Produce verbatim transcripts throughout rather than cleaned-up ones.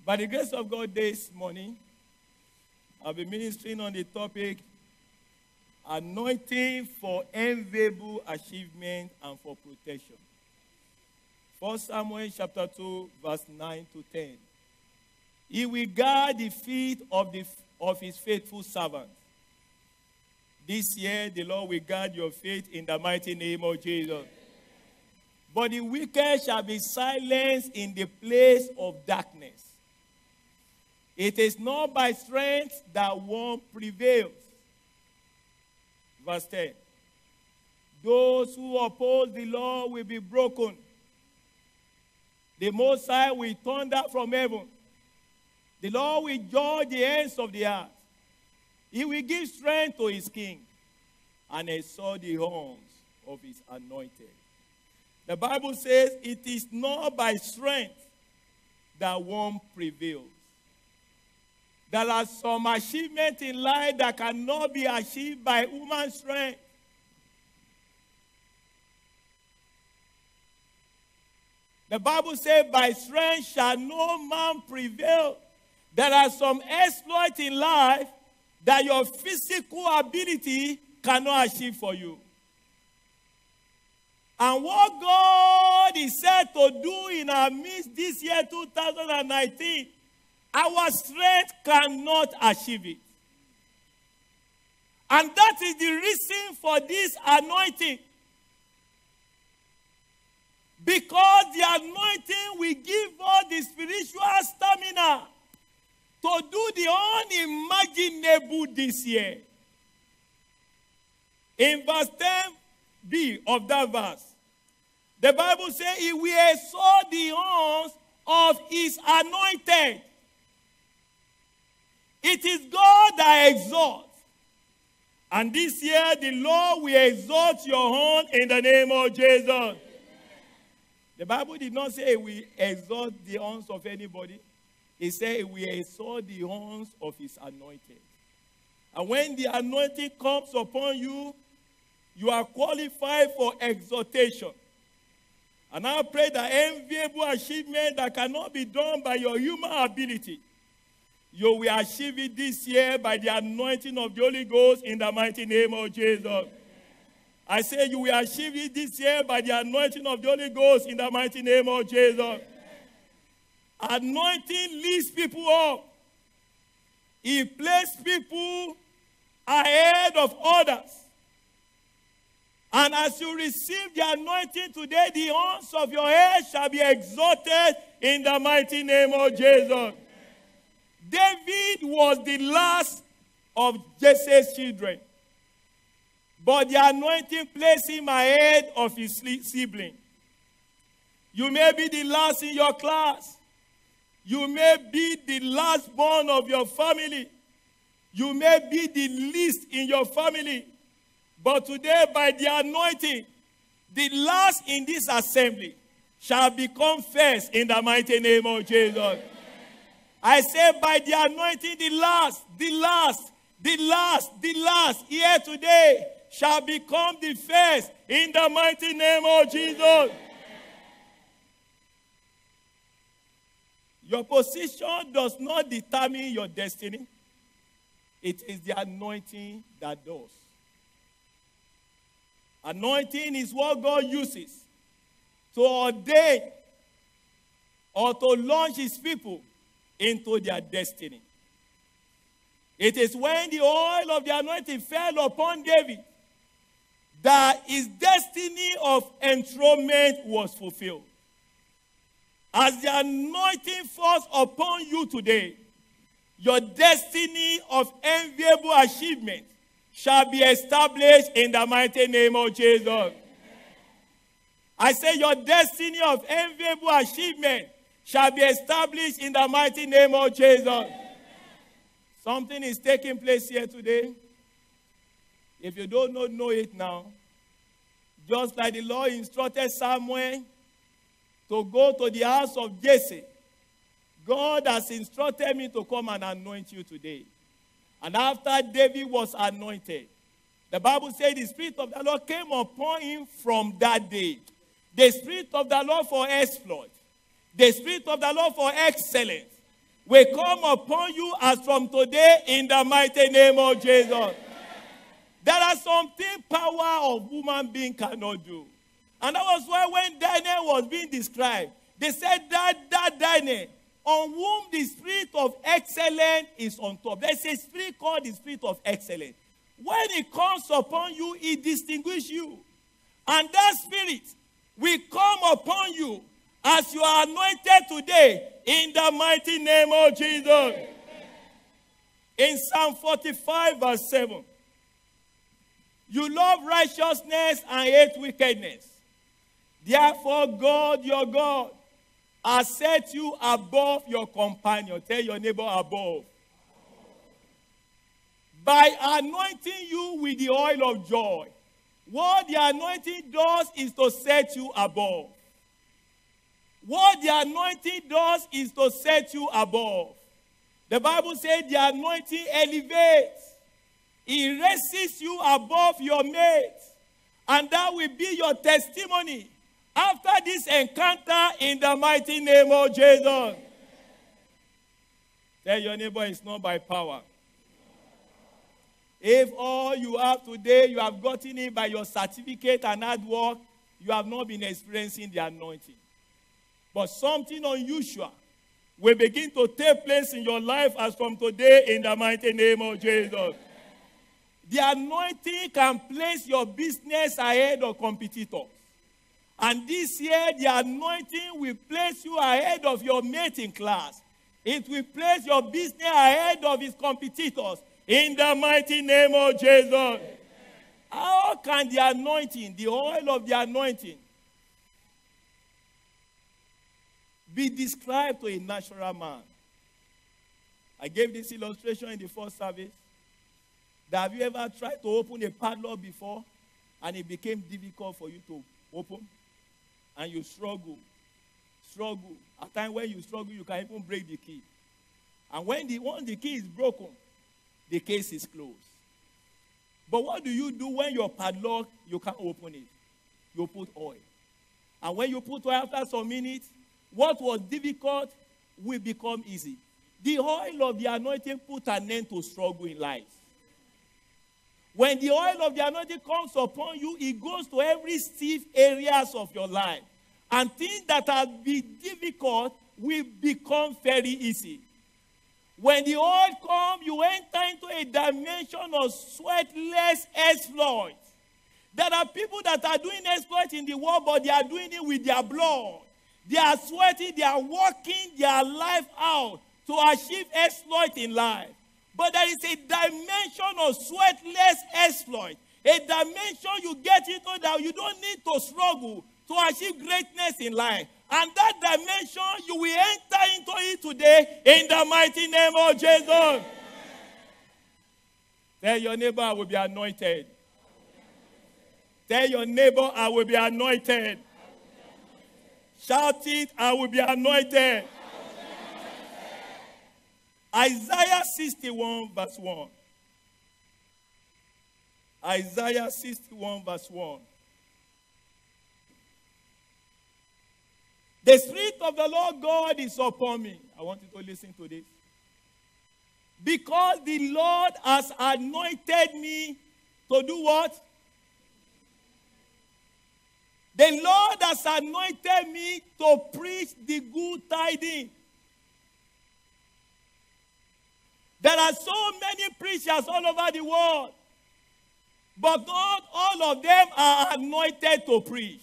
By the grace of God, this morning, I'll be ministering on the topic, anointing for enviable achievement and for protection. First Samuel chapter two, verse nine to ten. He will guard the feet of, the, of his faithful servants. This year, the Lord will guard your faith in the mighty name of Jesus. But the wicked shall be silenced in the place of darkness. It is not by strength that one prevails. Verse ten. Those who oppose the Lord will be broken. The Most High will thunder from heaven. The Lord will judge the ends of the earth. He will give strength to his king and exalt the horns of his anointed. The Bible says it is not by strength that one prevails. There are some achievements in life that cannot be achieved by human strength. The Bible says, by strength shall no man prevail. There are some exploits in life that your physical ability cannot achieve for you. And what God is said to do in our midst this year, two thousand nineteen, our strength cannot achieve it. And that is the reason for this anointing. Because the anointing will give us the spiritual stamina to do the unimaginable this year. In verse ten b of that verse, the Bible says, he will exalt the horns of his anointed. It is God that exalts. And this year, the Lord will exalt your horn in the name of Jesus. The Bible did not say we exalt the horns of anybody. It said we exalt the horns of his anointed. And when the anointing comes upon you, you are qualified for exaltation. And I pray that enviable achievement that cannot be done by your human ability, you will achieve it this year by the anointing of the Holy Ghost in the mighty name of Jesus. I say you will achieve it this year by the anointing of the Holy Ghost in the mighty name of Jesus. Anointing lifts people up. He places people ahead of others. And as you receive the anointing today, the horns of your head shall be exalted in the mighty name of Jesus. David was the last of Jesse's children. But the anointing placed him ahead of his sibling. You may be the last in your class. You may be the last born of your family. You may be the least in your family. But today, by the anointing, the last in this assembly shall become first in the mighty name of Jesus. I say, by the anointing, the last, the last, the last, the last here today shall become the first in the mighty name of Jesus. Your position does not determine your destiny. It is the anointing that does. Anointing is what God uses to ordain or to launch his people into their destiny. It is when the oil of the anointing fell upon David that his destiny of enthronement was fulfilled. As the anointing falls upon you today, your destiny of enviable achievement shall be established in the mighty name of Jesus. I say your destiny of enviable achievement shall be established in the mighty name of Jesus. Something is taking place here today. If you don't know, know it now. Just like the Lord instructed Samuel to go to the house of Jesse, God has instructed me to come and anoint you today. And after David was anointed, the Bible said the Spirit of the Lord came upon him from that day. The Spirit of the Lord for exploit. The Spirit of the Lord for excellence. will come upon you as from today in the mighty name of Jesus. There are some things power of human being cannot do. And that was why when Daniel was being described, they said that, that Daniel, on whom the spirit of excellence is on top. There's a spirit called the spirit of excellence. When it comes upon you, it distinguishes you. And that spirit will come upon you as you are anointed today in the mighty name of Jesus. Amen. In Psalm forty-five verse seven, you love righteousness and hate wickedness. Therefore God, your God, has set you above your companion. Tell your neighbor above. By anointing you with the oil of joy. What the anointing does is to set you above. What the anointing does is to set you above. The Bible says the anointing elevates. It raises you above your mates. And that will be your testimony after this encounter in the mighty name of Jesus. Tell your neighbor it's not by power. If all you have today, you have gotten it by your certificate and hard work, you have not been experiencing the anointing. But something unusual will begin to take place in your life as from today in the mighty name of Jesus. The anointing can place your business ahead of competitors. And this year, the anointing will place you ahead of your mate in class. It will place your business ahead of its competitors. In the mighty name of Jesus. Amen. How can the anointing, the oil of the anointing, be described to a natural man? I gave this illustration in the first service. That have you ever tried to open a padlock before and it became difficult for you to open? And you struggle, struggle. At times when you struggle, you can even break the key. And when the, once the key is broken, the case is closed. But what do you do when your padlock, you can't open it? You put oil. And when you put oil after some minutes, what was difficult will become easy. The oil of the anointing put an end to struggle in life. When the oil of the anointing comes upon you, it goes to every stiff areas of your life. And things that have been difficult will become very easy. When the oil comes, you enter into a dimension of sweatless exploits. There are people that are doing exploits in the world, but they are doing it with their blood. They are sweating, they are working their life out to achieve exploit in life. But there is a dimension of sweatless exploit. A dimension you get into that you don't need to struggle to achieve greatness in life. And that dimension, you will enter into it today in the mighty name of Jesus. Amen. Tell your neighbor, I will be anointed. Tell your neighbor, I will be anointed. Shout it, I will be anointed. Isaiah sixty-one verse one. Isaiah sixty-one verse one. The Spirit of the Lord God is upon me. I want you to listen to this. Because the Lord has anointed me to do what? The Lord has anointed me to preach the good tidings. There are so many preachers all over the world, but not all of them are anointed to preach.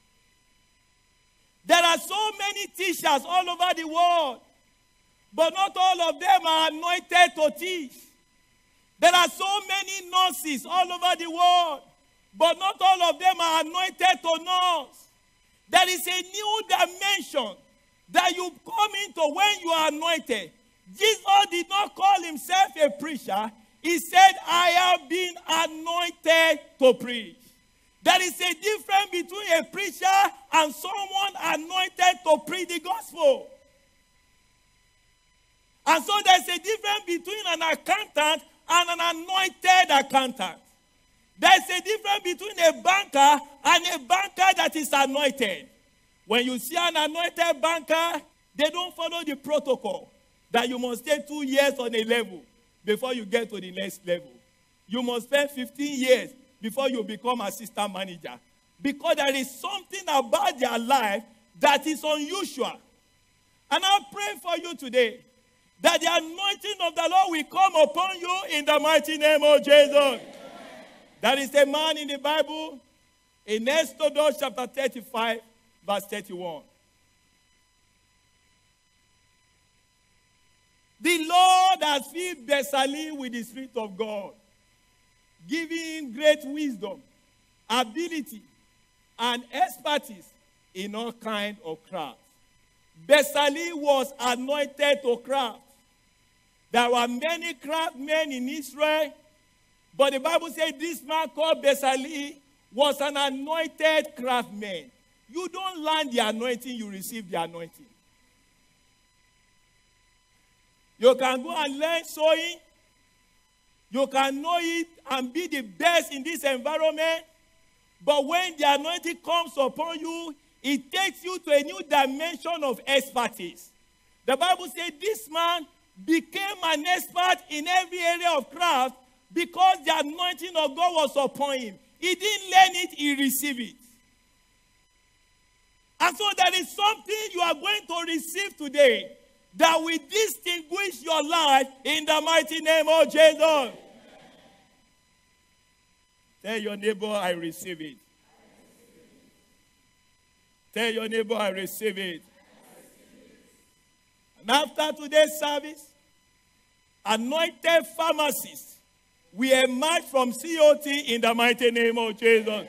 There are so many teachers all over the world, but not all of them are anointed to teach. There are so many nurses all over the world, but not all of them are anointed to nurse. There is a new dimension that you come into when you are anointed. Jesus did not call himself a preacher. He said, I have been anointed to preach. There is a difference between a preacher and someone anointed to preach the gospel. And so there's a difference between an accountant and an anointed accountant. There's a difference between a banker and a banker that is anointed. When you see an anointed banker, they don't follow the protocol. that you must stay two years on a level before you get to the next level. You must spend fifteen years before you become assistant manager. Because there is something about their life that is unusual. And I pray for you today that the anointing of the Lord will come upon you in the mighty name of Jesus. Amen. There is a man in the Bible, in Exodus chapter thirty-five, verse thirty-one. The Lord has filled Bezalel with the Spirit of God, giving him great wisdom, ability, and expertise in all kinds of crafts. Bezalel was anointed to craft. There were many craftsmen in Israel, but the Bible says this man called Bezalel was an anointed craftsman. You don't learn the anointing, you receive the anointing. You can go and learn sewing. You can know it and be the best in this environment. But when the anointing comes upon you, it takes you to a new dimension of expertise. The Bible says this man became an expert in every area of craft because the anointing of God was upon him. He didn't learn it, he received it. And so there is something you are going to receive today that will distinguish your life in the mighty name of Jesus. Amen. Tell your neighbor, I receive it. Tell your neighbor, I receive it. And after today's service, anointed pharmacists will emerge from C O T in the mighty name of Jesus.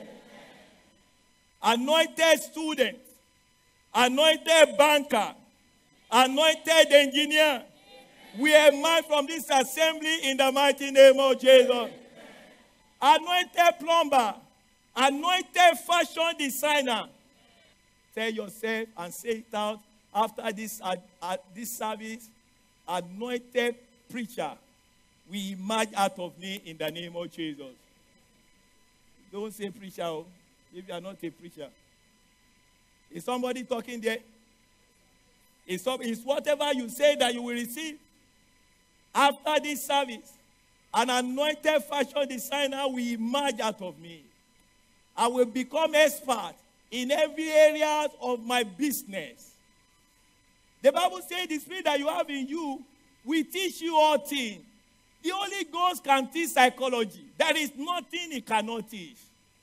Anointed students, anointed banker, anointed engineer will emerge from this assembly in the mighty name of Jesus. Anointed plumber, anointed fashion designer. Tell yourself and say it out after this, uh, uh, this service. Anointed preacher will emerge out of me in the name of Jesus. Don't say preacher if you are not a preacher. Is somebody talking there? It's, it's whatever you say that you will receive. After this service, an anointed fashion designer will emerge out of me. I will become expert in every area of my business. The Bible says the spirit that you have in you will teach you all things. The Holy Ghost can teach psychology. There is nothing he cannot teach.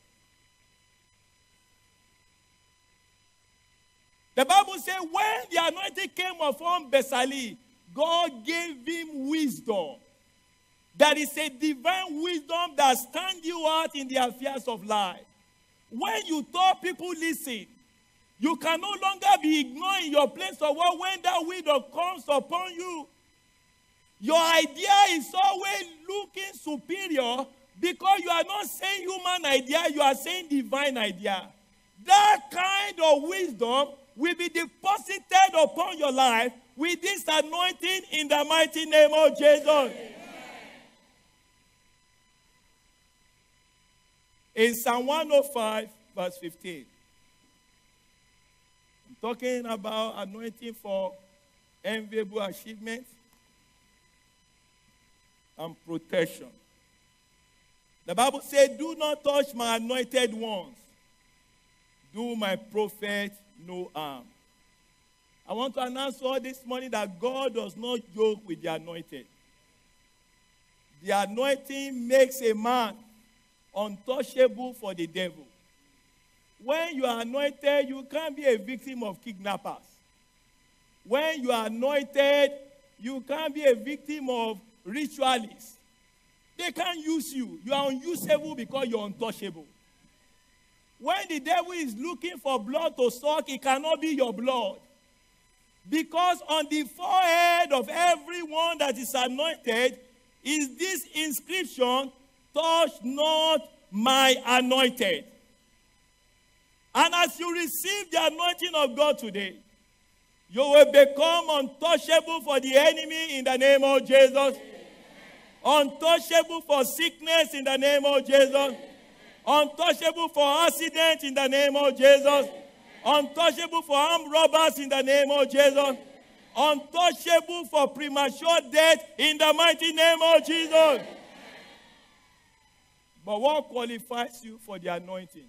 The Bible says when the anointing came upon Bezalel, God gave him wisdom. There is a divine wisdom that stands you out in the affairs of life. When you talk, people listen. You can no longer be ignored in your place of work when that wisdom comes upon you. Your idea is always looking superior because you are not saying human idea, you are saying divine idea. That kind of wisdom will be deposited upon your life with this anointing in the mighty name of Jesus. Amen. In Psalm one oh five, verse fifteen, I'm talking about anointing for enviable achievements and protection. The Bible says, do not touch my anointed ones. Do my prophet no harm. I want to announce all this morning that God does not joke with the anointed. The anointing makes a man untouchable for the devil. When you are anointed, you can't be a victim of kidnappers. When you are anointed, you can't be a victim of ritualists. They can't use you. You are unusable because you're untouchable. When the devil is looking for blood to suck, it cannot be your blood. Because on the forehead of everyone that is anointed is this inscription, touch not my anointed. And as you receive the anointing of God today, you will become untouchable for the enemy in the name of Jesus. Untouchable for sickness in the name of Jesus. Untouchable for accident in the name of Jesus. Untouchable for armed robbers in the name of Jesus. untouchable for premature death in the mighty name of Jesus. But what qualifies you for the anointing?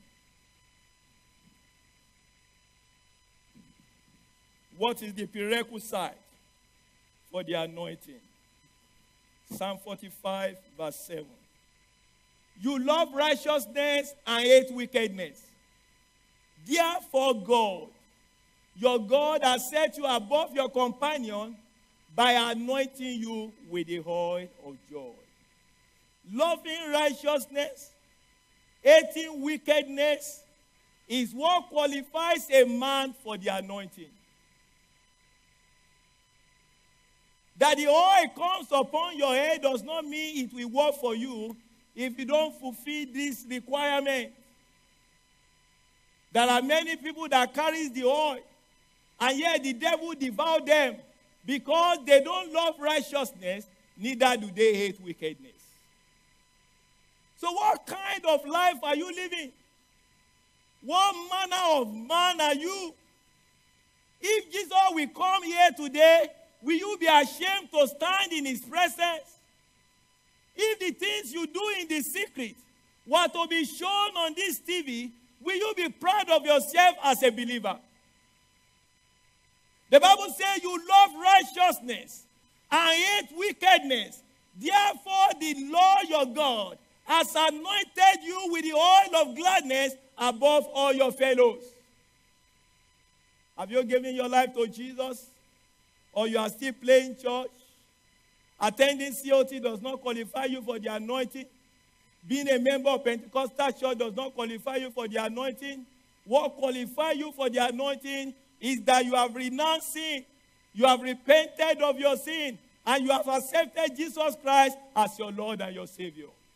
What is the prerequisite for the anointing? Psalm forty-five, verse seven. You love righteousness and hate wickedness. Therefore, God, your God has set you above your companion by anointing you with the oil of joy. Loving righteousness, hating wickedness is what qualifies a man for the anointing. That the oil comes upon your head does not mean it will work for you if you don't fulfill this requirement. There are many people that carry the oil, and yet the devil devour them because they don't love righteousness, neither do they hate wickedness. So what kind of life are you living? What manner of man are you? If Jesus will come here today, will you be ashamed to stand in his presence? If the things you do in the secret were to be shown on this T V, will you be proud of yourself as a believer? The Bible says you love righteousness and hate wickedness. Therefore, the Lord your God has anointed you with the oil of gladness above all your fellows. Have you given your life to Jesus? Or you are still playing church? Attending C O T does not qualify you for the anointing. Being a member of Pentecostal church does not qualify you for the anointing. What qualifies you for the anointing is that you have renounced sin, you have repented of your sin, and you have accepted Jesus Christ as your Lord and your Savior.